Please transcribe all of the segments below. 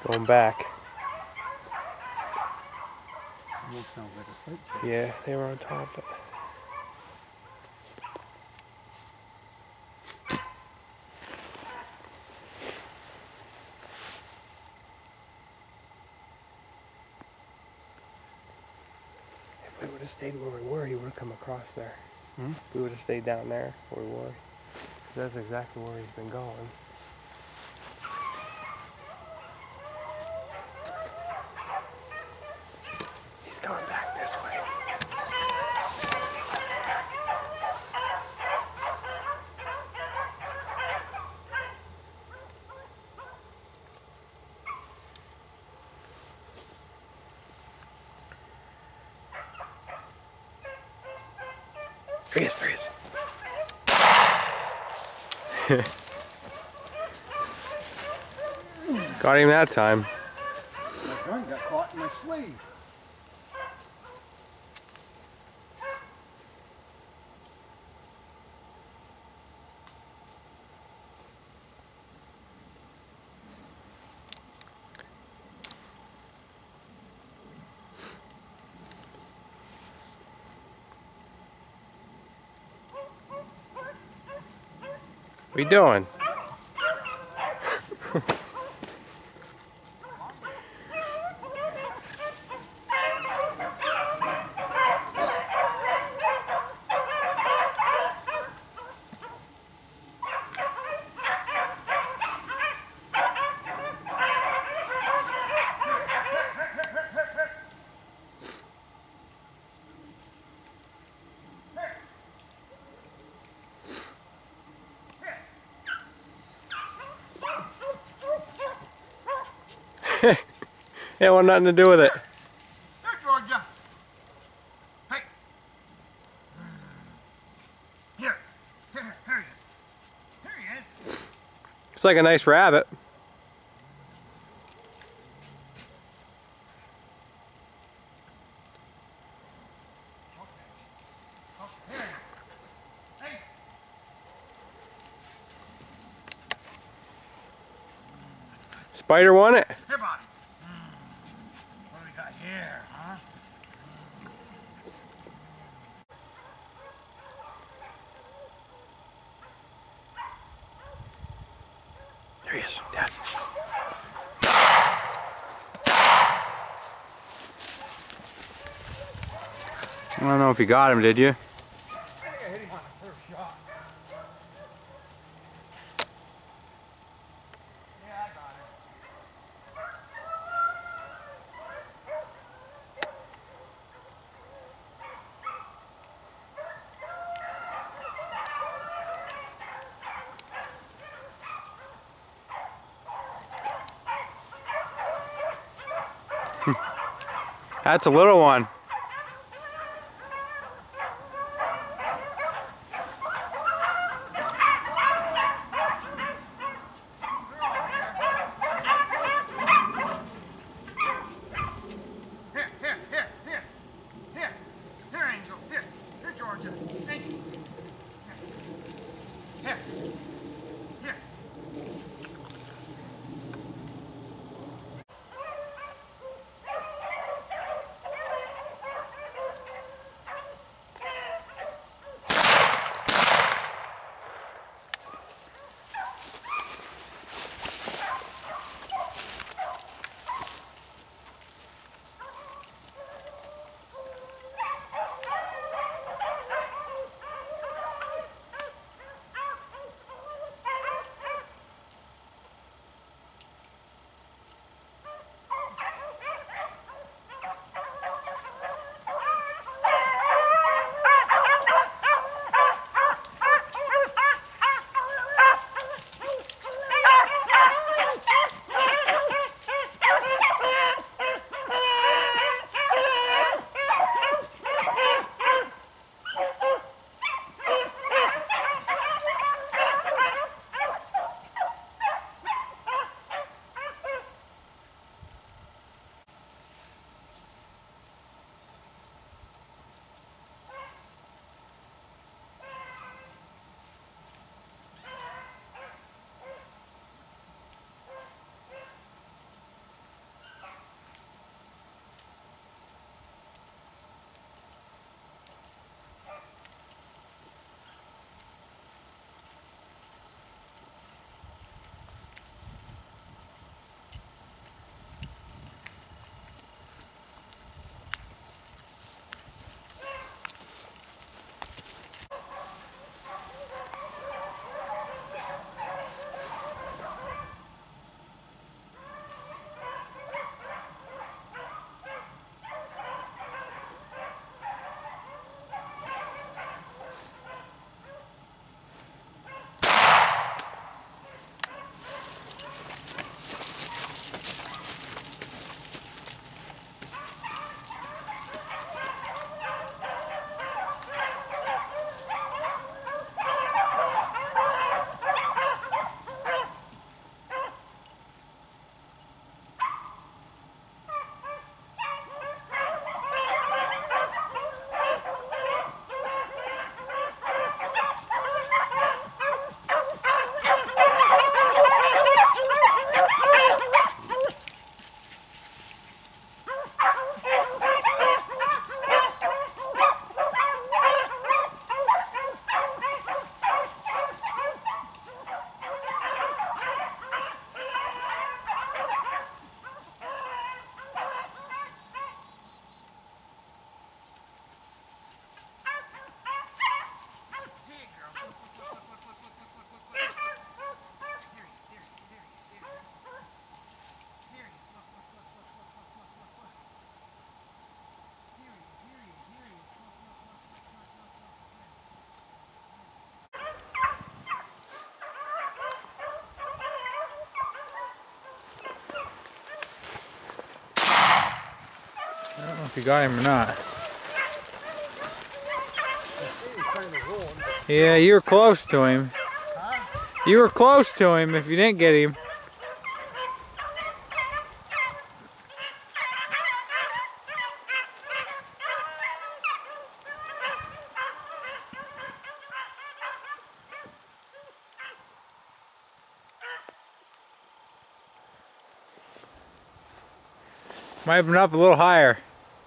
Going back. Almost sounds like a fight truck. Yeah, they were on top of it. If we would have stayed where we were, he would have come across there. Hmm? If we would have stayed down there where we were. That's exactly where he's been going. He's going back this way. There he is, there he is. Got him that time. My gun got caught in my sleeve. What are you doing? It want nothing to do with it. Here, Georgia. Hey. Here he is. Here he is. It's like a nice rabbit. Okay, here. Hey. Spider won it. Here, buddy. What do we got here, huh? There he is, Dad. I don't know if you got him, did you? I think I hit him on the first shot. Yeah, I got him. That's a little one. Here, Angel. Here, Georgia. Thank you. Here. I don't know if you got him or not. Yeah, you were close to him. You were close to him if you didn't get him. Might have been up a little higher.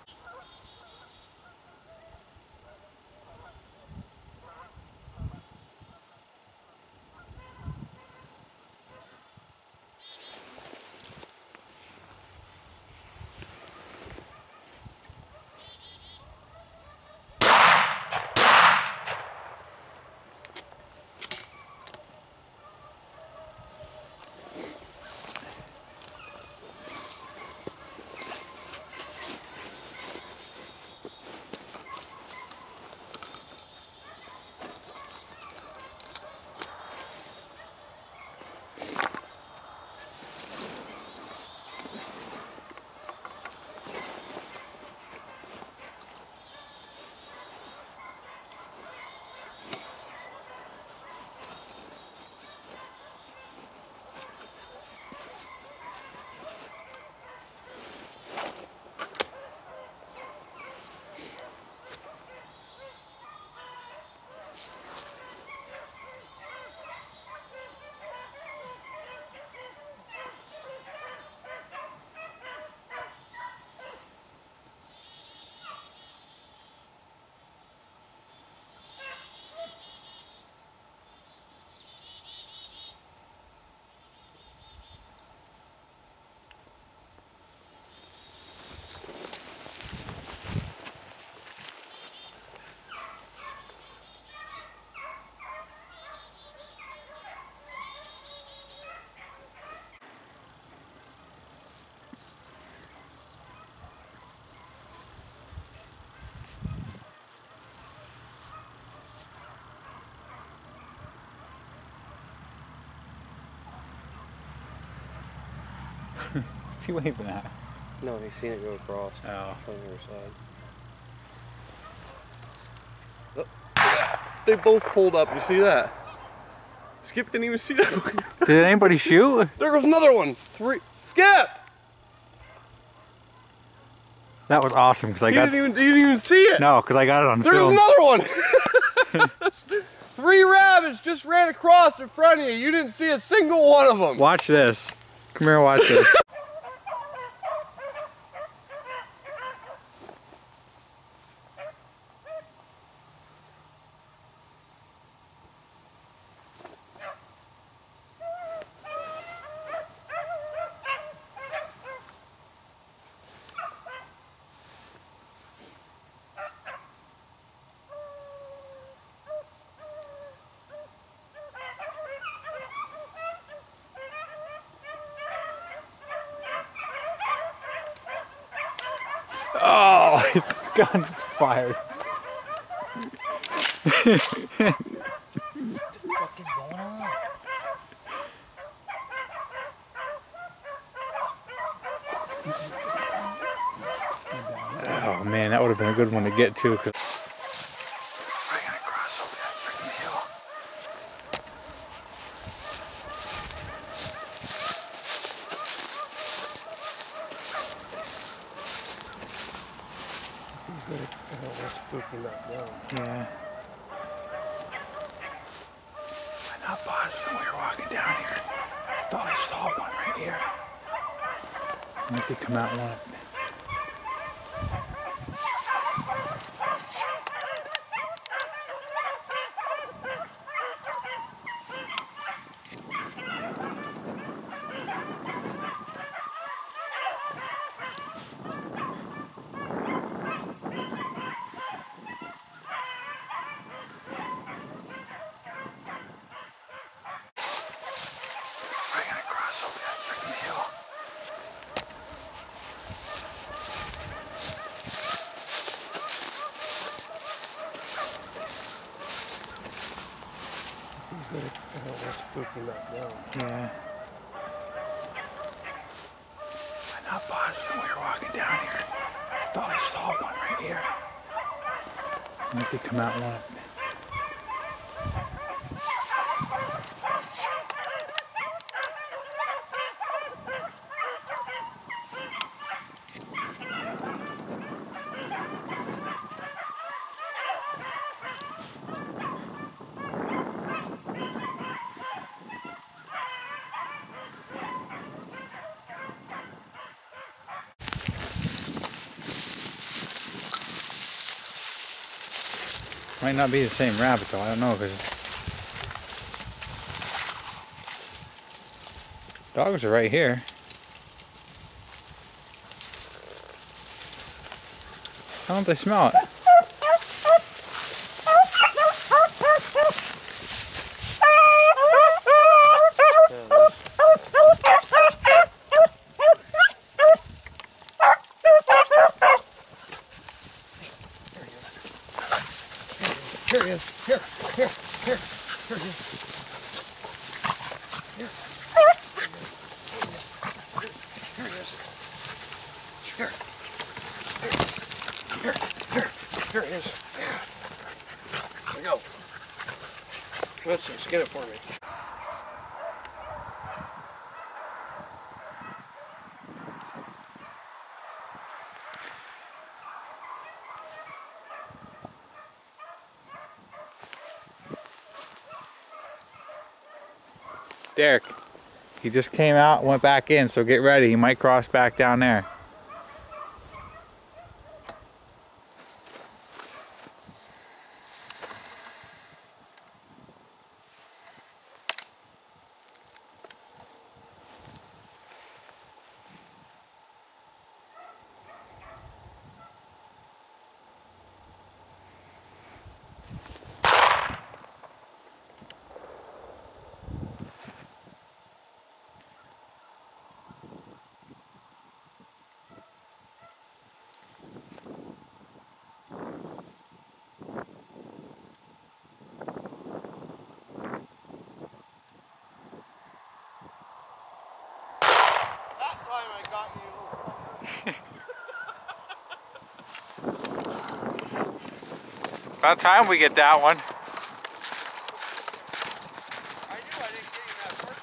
What's he waving at? No, he's seen it go across. Oh. On the other side. Oh. They both pulled up. You see that? Skip didn't even see that. Did anybody shoot? There was another one. 3. Skip! That was awesome because I got. You didn't even see it. No, because I got it on There film. was another one. 3 rabbits just ran across in front of you. You didn't see a single one of them. Watch this. Come here, watch this. Oh, his gun fired. What the fuck is going on? Oh man, that would have been a good one to get to. Yeah. I'm not positive when we were walking down here. I thought I saw one right here. And if they come out one. Yeah. I'm not positive when we were walking down here. I thought I saw one right here. I wonder if they come out one. Might not be the same rabbit though, I don't know, because dogs are right here. Why don't they smell it? Here he is. Here he is. Here. Here he is. There we go. Let's see, skin it for me. Derek, he just came out, went back in, so get ready. He might cross back down there. I got you. About time we get that one. I knew I didn't get him that first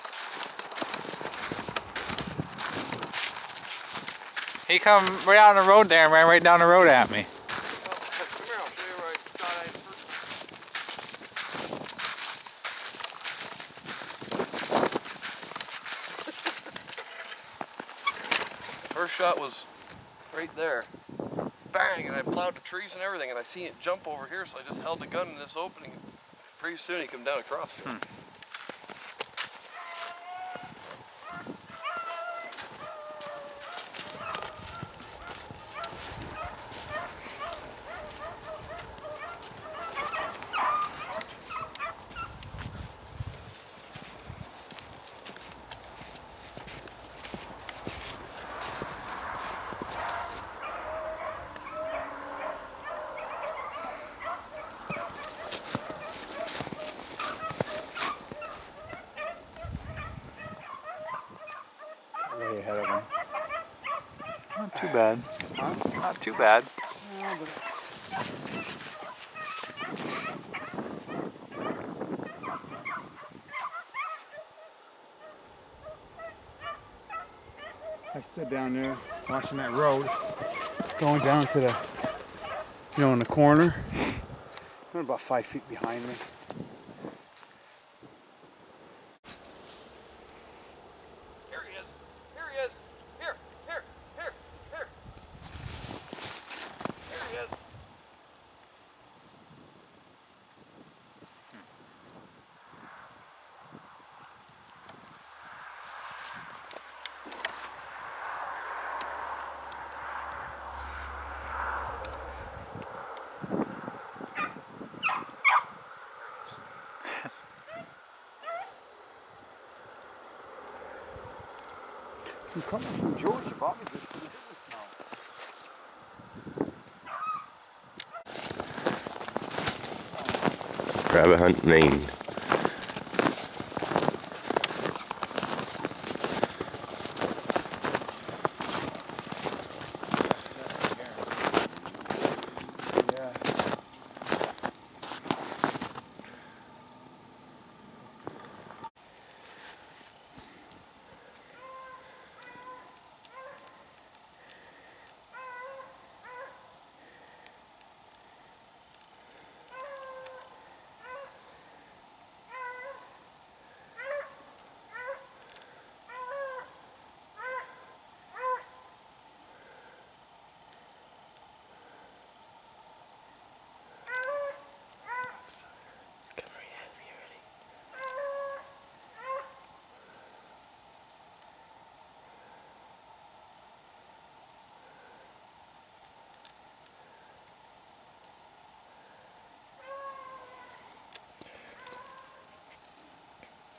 shot. He come right out on the road there and ran right down the road at me. Well, come here, I'll show you where I thought I had first. First shot was right there. Bang, and I plowed the trees and everything, and I seen it jump over here, so I just held the gun in this opening. Pretty soon he come down across it. Way ahead of him. Not too bad. Huh? Not too bad. I stood down there watching that road going down to the, in the corner. Went about 5 feet behind me. Here he is. Here he is. Here. Here he is. I'm coming from Georgia, Bobby just put a business now. Rabbit Hunt, Maine.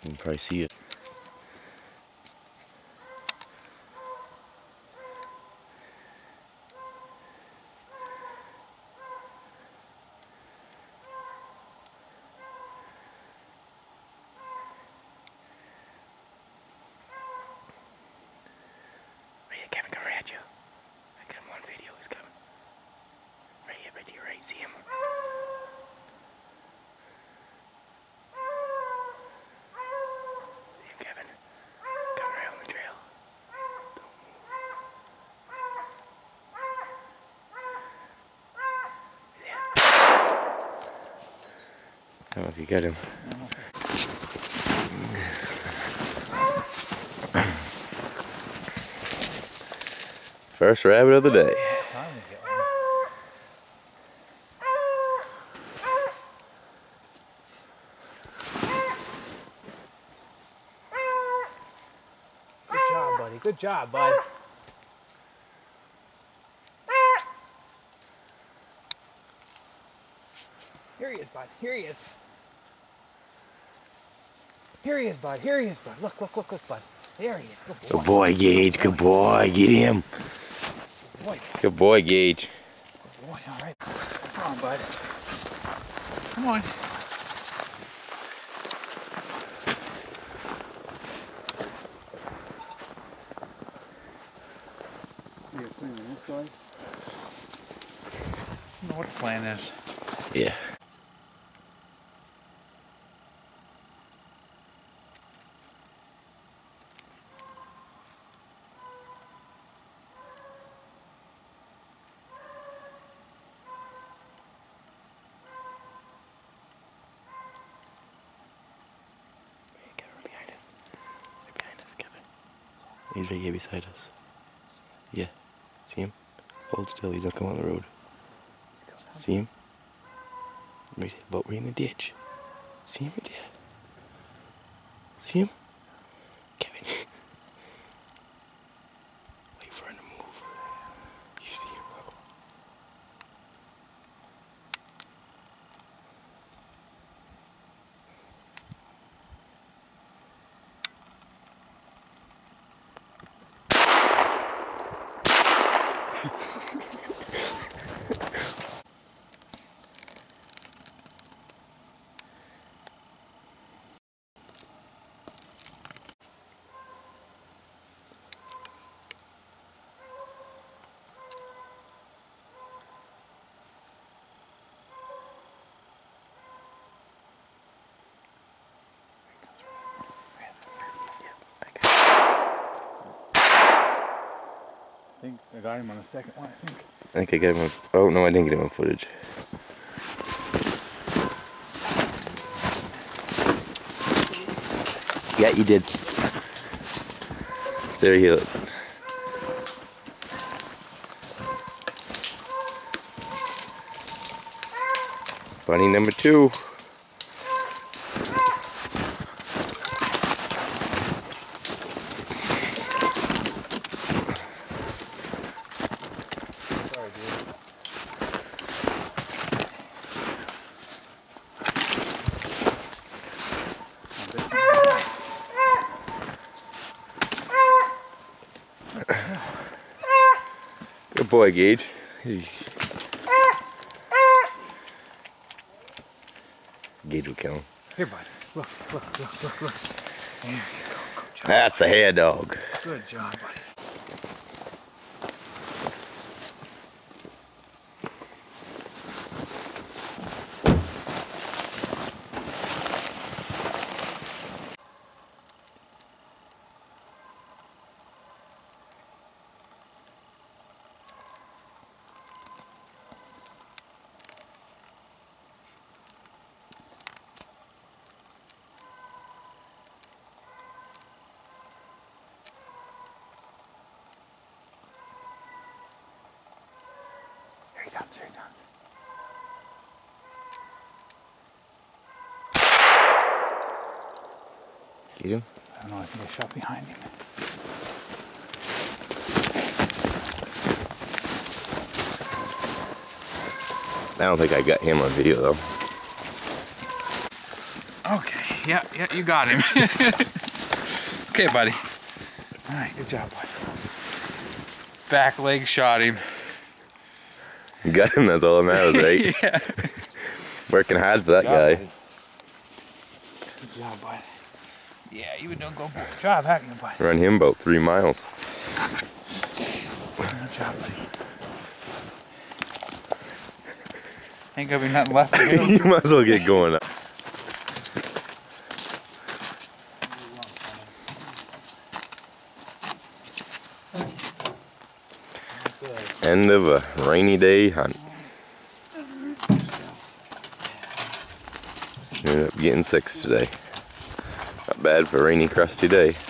You can probably see it. Right here, Kevin, come right at you. I got him on video, he's coming. Right here, right to your right, see him? See him, Kevin? Come right on the trail. Don't move. Yeah. I don't know if you got him. First rabbit of the day. Good job, buddy. Good job, bud. Here he is, bud. Here he is. Here he is, bud. Here he is, bud. Look, look, look, look, bud. There he is. Good boy. Good boy, Gage. Good boy. Get him. Good boy. Good boy, Gage. Good boy. All right. Come on, bud. Come on. You clean on this side? I don't know what the plan is. Yeah. He's right here beside us. Yeah. See him? Hold still, he's not coming on the road. See him? Right here, but we're in the ditch. See him right there? See him? Kevin. Wait for him to move. You see him, bro? I think I got him on the second one, I think. I think I got him on. Oh, no, I didn't get him on footage. Yeah, you did. There he is. Bunny number 2. Sorry, dude. Good boy, Gage. Gage will kill him. Here, bud. Look, look, look, look, look. There you go. Good job. That's the hair dog. Good job, buddy. Here he comes, here he comes. Get him? I don't know, I think I shot behind him. I don't think I got him on video though. Okay. Yeah, you got him. Okay, buddy. All right, good job, buddy. Back leg shot him. You got him, that's all that matters, right? Yeah. Working hard for that guy. Buddy. Good job, buddy. Yeah, you would do a good job, haven't you, buddy? Run him about 3 miles. Good job, buddy. Ain't gonna be nothing left to do. You might as well get going up. End of a rainy day hunt. Ended up getting 6 today. Not bad for a rainy, crusty day.